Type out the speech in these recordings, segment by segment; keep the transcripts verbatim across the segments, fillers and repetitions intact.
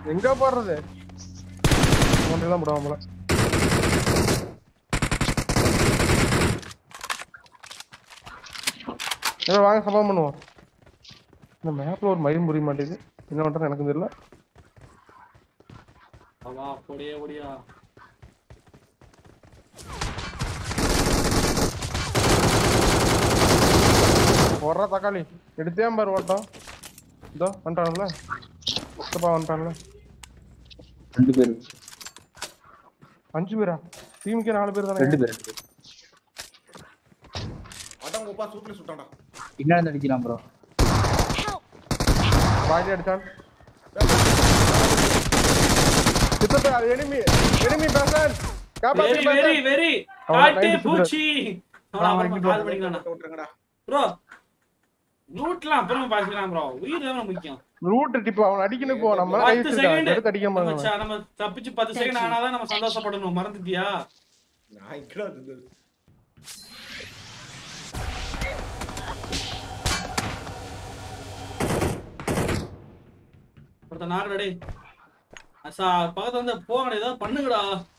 எங்க போறது ஒன்றெல்லாம் போடுவாங்களா ஏதோ வாங்க சம்பவம் பண்ணுவோம் இந்த மேப்ல ஒரு மயில் முறிய மாட்டேங்குது என்ன பண்றது எனக்கு தெரியல அவா போடியே ஓடியா போடுற தக்காளி எடுத்தே பாரு ஓட்டம் இதோ வந்துட்டான்ல முஸ்தபா வந்துட்டான்ல ரெண்டு பேர் அஞ்சு பேரா டீமுக்கே நாலு பேர் தானே ரெண்டு பேர் ரெண்டு பேர் அடங்கப்பா சூட்ல சுட்டான்டா பின்னாடி அடிக்கலாம் ப்ரோ பாடி அடிச்சான் கிட்ட எனிமி எனிமி பேசன் காப்பாத்து வெரி வெரி வெரி காட்டே பூச்சி அவன் கால் பண்ணிட்டானா விட்டுறங்கடா ப்ரோ லூட்லாம் அப்புறமா பாத்துக்கலாம் ப்ரோ உயிர் தான் முக்கியம் ரூட் டிப் அவன் அடிக்கணும் போ நம்ம கை வச்சிருக்கா எடுத்து அடிக்க மாட்டாங்க மச்சான் நம்ம தப்பிச்சு பத்து செகண்ட் ஆனாதான் நம்ம சந்தோஷப்படணும் மறந்துட்டியா நான் இக்கடா இருந்தது ஒருத்த நார் டேய் அசா பக்கத்துல வந்து போங்கடா ஏதாவது பண்ணுங்கடா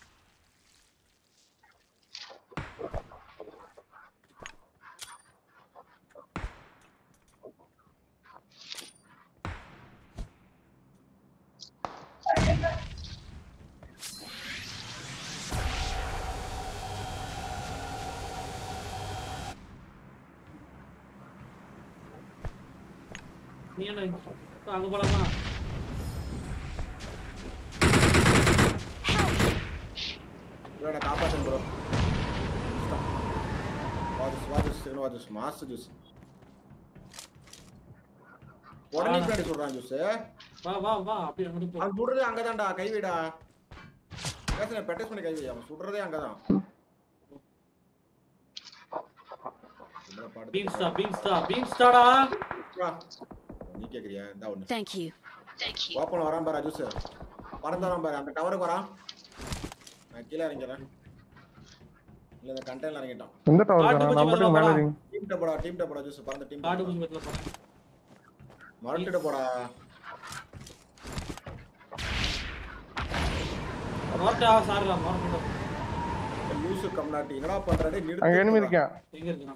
நீ என்ன அங்க போலாமா ப்ரோ நான் காப்பாத்துறேன் ப்ரோ வாது வாது சேனோ வாது மாஸ் ஜூஸ் உடனே பின்னாடி சொல்றான் ஜூஸ் வா வா வா அப்படியே அங்க போ அவன் சுடுறதே அங்கதான்டா கைவிடா பேசுன பெட்டஸ் பண்ணி கைவி அவன் சுடுறதே அங்கதான் பீன்ஸ்டா பீன்ஸ்டா பீன்ஸ்டாடா நீ கேக்குறியா இந்த ஒண்ணு Thank you. Thank you. Open வரான் பாரு ஜூஸ் பறந்து வரான் பாரு அந்த டவருக்கு வரான் நான் கீழ இறங்கறேன் இல்ல இந்த கண்டெய்னர் இறங்கிட்டான் எந்த டவர் நான் மட்டும் மேல இருக்கேன் டீம் டப்படா டீம் டப்படா ஜூஸ் பறந்து டீம் காட்டு குஞ்சு பத்தல போறேன் மறந்துட போடா மோட்டா சார்ல மோட்டா யூஸ் கம்னாட்டி என்னடா பண்றடே நிறுத்து அங்க எனிமி இருக்கான் எங்க இருக்கான்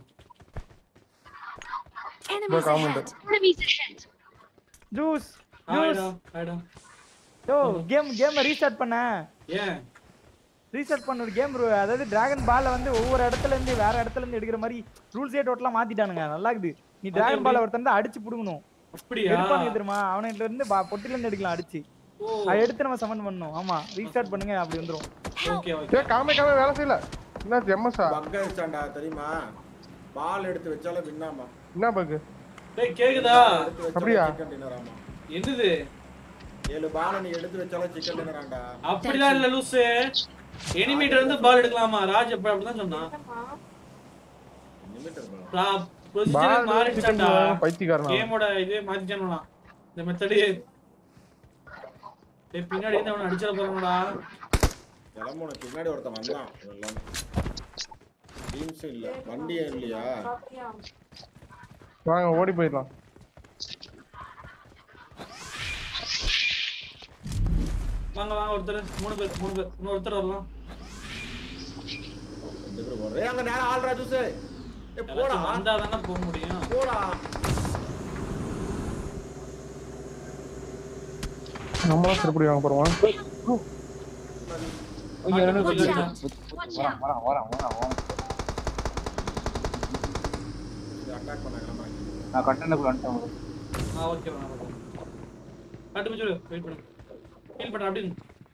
Enemies comment. ahead. Enemies ahead. Juice ஆயிடா ஆயிடா யோ கேம் கேம் ரீஸ்டார்ட் பண்ண ஏன் ரீஸ்டார்ட் பண்ண ஒரு கேம் ப்ரோ அதாவது டிராகன் பால்ல வந்து ஒவ்வொரு இடத்துல இருந்து வேற இடத்துல இருந்து எடுக்கிற மாதிரி ரூல்ஸே டோட்டலா மாத்திட்டானுங்க நல்லா இருக்குது நீ டிராகன் பால்ல ஒருத்தன் அடிச்சு புடுங்கணும் அப்படியா எடுப்பாங்க தெரியுமா அவன்கிட்ட இருந்து பொட்டில இருந்து எடுக்கலாம் அடிச்சு அதை எடுத்து நம்ம சமன் பண்ணணும் ஆமா ரீஸ்டார்ட் பண்ணுங்க அப்படி வந்துரும் ஓகே ஓகே ஏ காமே காமே வேலை செய்யல என்ன எம்எஸ்ஆ பக்க வச்சான்டா தெரியுமா பால் எடுத்து வச்சாலும் வின்னாமா என்ன பக் டேய் கேக்குதா அப்படியா சிக்கன் டின்னராமா என்னது ஏழு பால் நீ எடுத்து வச்சாலும் சிக்கன் டின்னராண்டா அப்படிலாம் இல்ல லூசு எனிமீட்டர் வந்து பால் எடுக்கலாமா ராஜ் அப்ப அப்படிதான் சொன்னான் லிமிட்டர் பால் பொசிஷன் மாறிட்டான்டா பைத்தியக்காரனா கேமோட இதே மாத்திட்டானடா இந்த மெத்தட் ஏய் பின்னாடி இருந்து அவன அடிச்சற போறானடா கிளம்புன பின்னாடி ஒருத்தன் வந்தான் எல்லாம் டீம்ஸ் இல்ல வண்டியே இல்லையா வாங்க ஓடி போயிடலாம் வாங்க வாங்க ஒருத்தர் மூணு பேர் மூணு பேர் இன்னும் ஒருத்தர் வரலாம் ரெண்டு பேரும் ஒரே அங்க நேரா ஆல்ரா ஜூஸ் ஏ போடா வந்தா தானே போக முடியும் போடா நம்மள திருப்பி வாங்க போறோம் Watch out. Watch out. வர வர வர வர அட்டாக் பண்ணாங்கமா நான் கண்டெய்னருக்குள்ள வந்துட்டேன் ஆ ஓகே வாங்க காட்டு மச்சு வெயிட் பண்ணு ஹீல் பண்ணு அப்படியே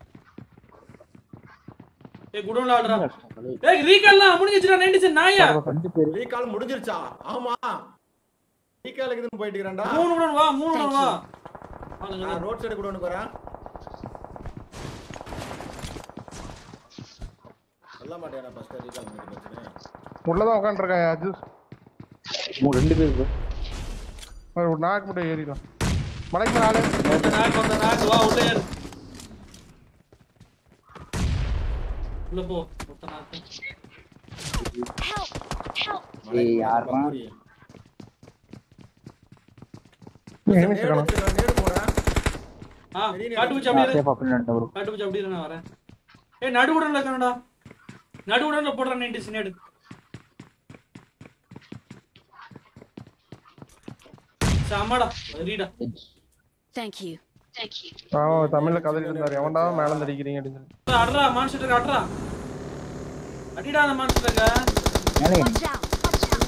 ஏய் குடோன்ல ஆடுறா ஏய் ரீகால்லாம் முடிஞ்சிச்சுடா நைன்டி நாயா ரெண்டு பேர் ரீகால் முடிஞ்சிருச்சா ஆமா ரீகாலுக்கு இதுன்னு போயிட்டு இருக்கறேன்டா மூணு குடோன் வா மூணு குடோன் வா நான் ரோட் சைடு குடோனுக்கு வரேன் சொல்ல மாட்டேனா ஃபர்ஸ்ட் ரீகால் முடிஞ்சிருச்சு உள்ளதான் உட்கார்ந்திருக்கான் அஜூஸ் மூணு ரெண்டு பேர் bro ஒரு நாக்கு மட்டும் ஏறிடலாம் மலைக்கு மேல ஆளு அந்த நாக் அந்த நாக் வா உள்ள ஏறு உள்ள போ ஒத்த நாக் Help. Help. ஏய் யாரா எனிமி இருக்கானா நேடு போறேன் ஆ காட்டு பூச்சி அப்படியே சேஃபா பின்னாடி ப்ரோ. காட்டு பூச்சி அப்படியே நான் வரேன். ஏய் நடுவுடன்ல இருக்கடா. நடுவுடன்ல போடுற நைன்டி சினேட். சாமாடா ரீடா. Thank you. Thank you. ஆ தமிழ்ல கதறி இருந்தாரு எவன்டா மேல இருந்து அடிக்கிறீங்க அப்படினு சொல்லி. அடடா மான்ஸ்டர் அடடா. அடிடா அந்த மான்ஸ்டர்ங்க. மேலே Watch out. Watch out.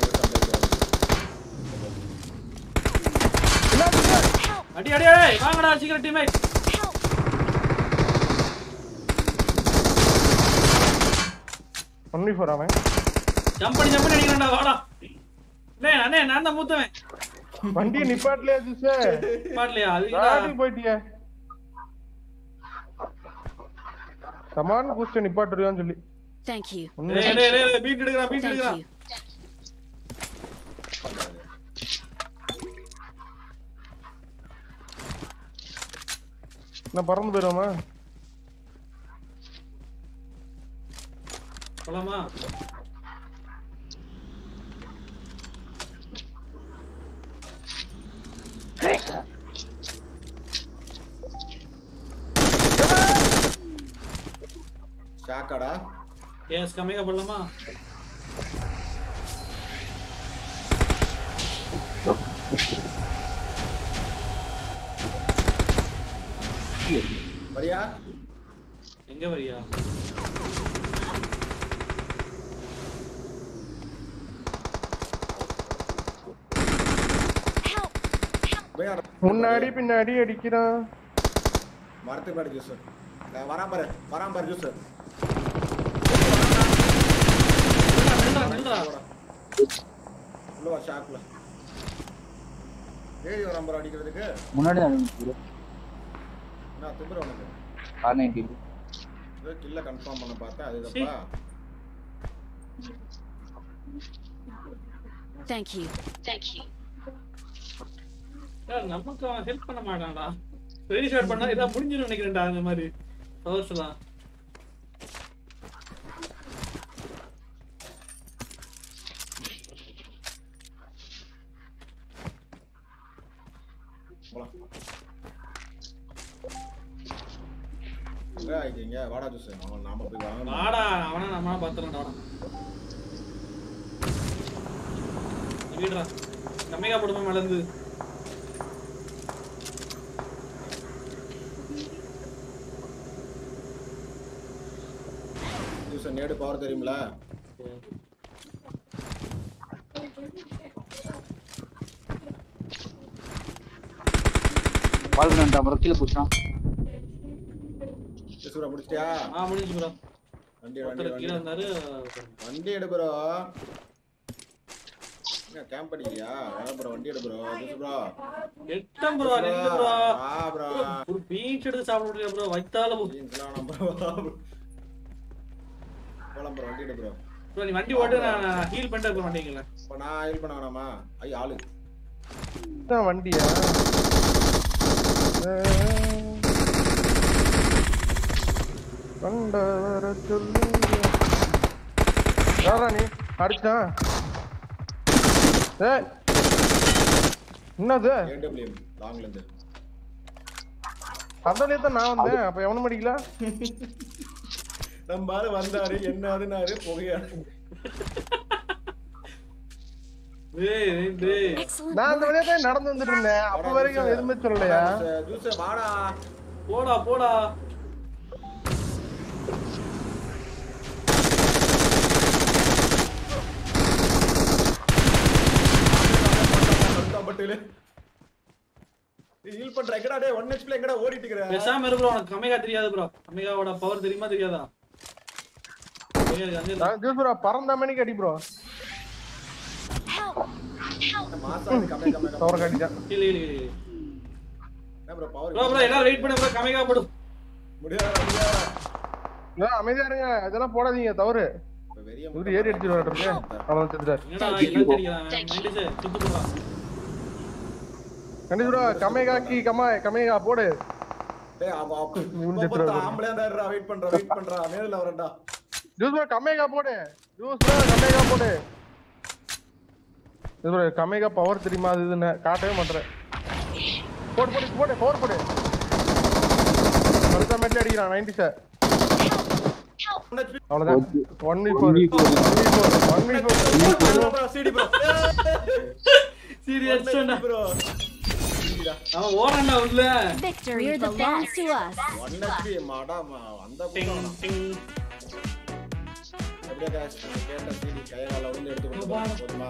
Help. அடி அடி ஏய் வாங்கடா சீக்கிரம் teammate. Help. One v four அவன். ஜம்ப் பண்ணி ஜம்ப் பண்ணி அடிக்கறடா வாடா. டேய் அண்ணே நான் தான் மூத்தவன். வண்டி நிப்பாட்லையா ஜூஸ்? பாட்லையா அது ராடி போய்ட்டியா? சமான் பூஸ்ட் நிப்பாட்டுறியான்னு சொல்லி. Thank you. டேய் டேய் டேய் பீட் எடுக்கறா பீட் Thank எடுக்கறா. you. நான் பறந்து போயிடுவோமா? போலாமா? ஷாக்காடா. எஸ் கம்மியா போடலாமா? வரியா? எங்க வரியா? Help. போய் முன்னாடி பின்னாடி அடிக்கிறான். மரத்து பாரு ஜூஸ். நான் வராம பாரு. வராம பாரு ஜூஸ். நில்றா நில்றா. உள்ள வா ஷாக்ல. ஏறி வராம பாரு அடிக்கிறதுக்கு. முன்னாடி தான் ப்ரோ. நான் திமிர உனக்கு. R ninety. இது கில்ல கன்ஃபார்ம் பண்ண பார்த்தா அதுதப்பா. Thank you. Thank you. யார் நமக்கு அவன் ஹெல்ப் பண்ண மாட்டான்டா. வெரி ஷாட் பண்ணா இதா முடிஞ்சிரும் நினைக்கிறேன்டா அந்த மாதிரி. பவர்ஸ்லாம். போலாம். எங்க ஆயிட்டீங்க? வாடா ஜூஸ். நாம நாம போய் வாங்க. வாடா அவனா நம்ம பாத்துறோம்டா வாடா. வீடுடா. கம்மியா போடுமா மலர்ந்து. ஜூஸ் நேடு பவர் தெரியும்ல? பால் பண்ணா ப்ரோ கீழ புடிச்சான். ஜூஸ் ப்ரோ முடிச்சிட்டியா? ஆ முடிஞ்சு ப்ரோ. வண்டி வண்டி ஒருத்தர் கீழ வண்டி. இருந்தாரு. வண்டி எடு ப்ரோ. என்ன கேம்ப் அடிக்கலையா? வேற ப்ரோ வண்டி எடு ப்ரோ. Juice bro. எட்டம் ப்ரோ நில்லு ப்ரோ. ஆ ப்ரோ. ஒரு பீச் எடுத்து சாப்பிட முடியல ப்ரோ. வைத்தால போ. ஜீன்ஸ்லாம் வேணாம் ப்ரோ. போலாம் ப்ரோ வண்டி எடு ப்ரோ. ப்ரோ நீ வண்டி ஓட்டு நான் ஹீல் பண்ணிட்டு இருக்க மாட்டீங்களா? இப்போ நான் ஹெல்ப் பண்ண வேணாமா? ஐ ஆளு. இதான் வண்டியா? கண்ட வர சொல்லுங்க. யாரா நீ? அடிச்சான். ஏய் என்னது? ஏடபிள்யூஎம் லாங்ல இருந்து. அந்தலே தான் நான் வந்தேன். அப்ப எவனும் அடிக்கல. நம்ம ஆளு வந்தாரு என்ன ஆதுனாரு புகையா. டேய் டேய் Excellent. நான் அந்த வழியா தான் நடந்து வந்துட்டு இருந்தேன். அப்ப வரைக்கும் எதுவுமே சொல்லலையா? ஜூஸ் வாடா. போடா போடா. பட்டுல ஹீல் பண்ற எங்கடா டேய் ஒன் ஹெச்பி எங்கடா ஓடிட்டு இருக்கற? பேசாம இரு ப்ரோ. உனக்கு கம்மியா தெரியாது ப்ரோ. கம்மியாவோட பவர் தெரியுமா தெரியாதா? தெரியாது அங்க நான் ஜூஸ் ப்ரோ பறந்த மணிக்கு அடி ப்ரோ. Help. Help. மாசாது கமே கமே கமே. பவர் கடிச்சான். இல்ல இல்ல இல்ல. என்ன ப்ரோ பவர்? ப்ரோ ப்ரோ எல்லாரும் வெயிட் பண்ணு ப்ரோ. கம்மியா போடு. முடியாதா முடியாதா. ஏய் அமைதியா இருங்க. அதெல்லாம் போடாதீங்க தவறு. இப்ப வெறிய இவரு ஏறி அடிச்சிட்டு வரட்டுங்க. அவன் செத்துட்டார். என்னடா எல்லாம் தெரியுதா? நைன்டி சுத்து போடா. கண்டிப்பா ப்ரோ கமேகா கி கமா கமேகா போடு. டேய் அவ அப்ப ஆம்பளே தான்டா வெயிட் பண்றா வெயிட் பண்றா மேல வரடா. ஜூஸ் ப்ரோ கமேகா போடு. ஜூஸ் ப்ரோ கமேகா போடு. இது கமேகா பவர் தெரியுமா? அது இதுன்னு காட்டவே மாட்டேன். போடு போடு போடு பவர் போடு. அடிக்கிறான் ninety சார் Help! அவ்வளவுதான் one v four one v four bro சிடி bro சீரியஸ் சொன்னா bro அவன் ஓடறடா உள்ள Victory belongs to us. one H P மாடா அந்த டிங் கூட்டம் டிங் அப்படியே गाइस கேட்ட சிடி கையால வந்து எடுத்து கொடுத்தோம் போதுமா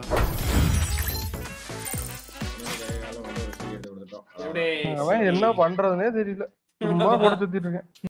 கையால வந்து ஒரு சிடி எடுத்து கொடுத்துட்டோம் அப்படியே அவன் என்ன பண்றதுனே தெரியல சும்மா போட்டு சுத்திட்டு இருக்கேன்